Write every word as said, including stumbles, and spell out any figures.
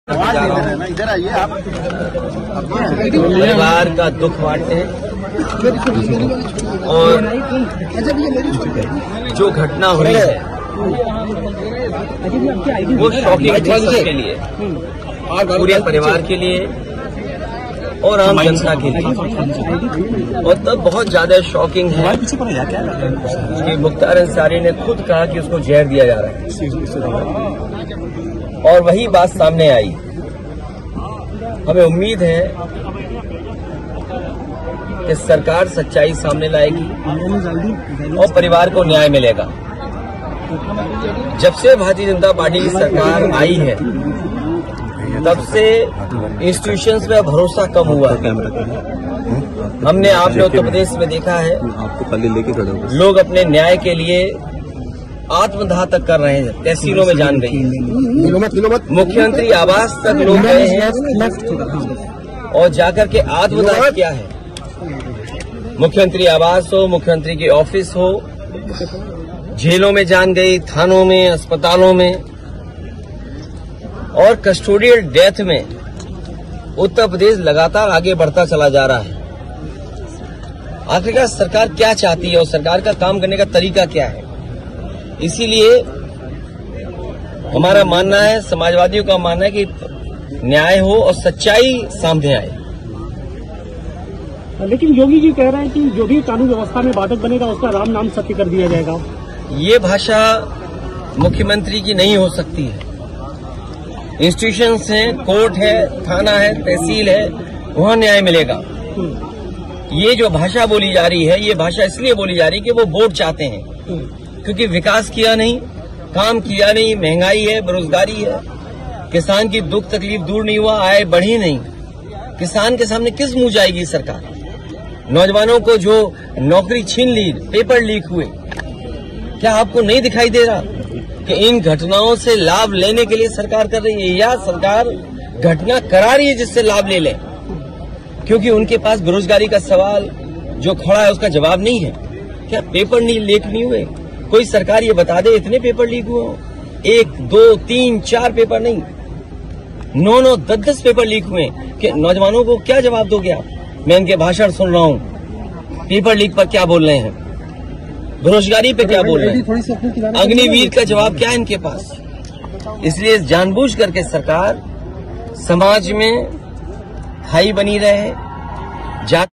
इधर आइए आप। परिवार का दुख बांटते हैं और जो घटना हुई है वो शॉकिंग थी सबके लिए, पूरे परिवार के लिए और आम जनता के लिए। और तब बहुत ज्यादा शॉकिंग है कि मुख्तार अंसारी ने खुद कहा कि उसको जहर दिया जा रहा है और वही बात सामने आई। हमें उम्मीद है कि सरकार सच्चाई सामने लाएगी और परिवार को न्याय मिलेगा। जब से भारतीय जनता पार्टी की सरकार आई है तब से इंस्टीट्यूशंस में भरोसा कम हुआ है। हमने आपने उत्तर प्रदेश में देखा है लोग अपने न्याय के लिए आत्मदाह तक कर रहे हैं, तहसीलों में जान गई है, मुख्यमंत्री आवास तक लोग गए हैं और जाकर के आत्मदाह किया है। मुख्यमंत्री आवास हो, मुख्यमंत्री के ऑफिस हो, जेलों में जान गई, थानों में, अस्पतालों में और कस्टोडियल डेथ में उत्तर प्रदेश लगातार आगे बढ़ता चला जा रहा है। आखिरकार सरकार क्या चाहती है और सरकार का काम करने का तरीका क्या है? इसीलिए हमारा मानना है, समाजवादियों का मानना है कि न्याय हो और सच्चाई सामने आए। लेकिन योगी जी कह रहे हैं कि जो भी कानून व्यवस्था में बाधक बनेगा उसका राम नाम सत्य कर दिया जाएगा। ये भाषा मुख्यमंत्री की नहीं हो सकती है। इंस्टीट्यूशंस हैं, कोर्ट है, थाना है, तहसील है, वहां न्याय मिलेगा। ये जो भाषा बोली जा रही है, ये भाषा इसलिए बोली जा रही है कि वो वोट चाहते हैं, क्योंकि विकास किया नहीं, काम किया नहीं, महंगाई है, बेरोजगारी है, किसान की दुख तकलीफ दूर नहीं हुआ, आय बढ़ी नहीं। किसान के सामने किस मुंह जाएगी सरकार? नौजवानों को जो नौकरी छीन ली, पेपर लीक हुए, क्या आपको नहीं दिखाई दे रहा कि इन घटनाओं से लाभ लेने के लिए सरकार कर रही है या सरकार घटना करा रही है जिससे लाभ ले ले? क्योंकि उनके पास बेरोजगारी का सवाल जो खड़ा है उसका जवाब नहीं है। क्या पेपर नहीं लीक नहीं हुए? कोई सरकार ये बता दे इतने पेपर लीक हुए? एक दो तीन चार पेपर नहीं, नौ नौ दस दस पेपर लीक हुए कि नौजवानों को क्या जवाब दोगे आप? मैं इनके भाषण सुन रहा हूँ, पेपर लीक पर क्या बोल रहे हैं, बेरोजगारी पे क्या बोल रहे हैं, अग्निवीर का जवाब क्या है इनके पास? इसलिए जानबूझ करके सरकार समाज में हाई बनी रहे।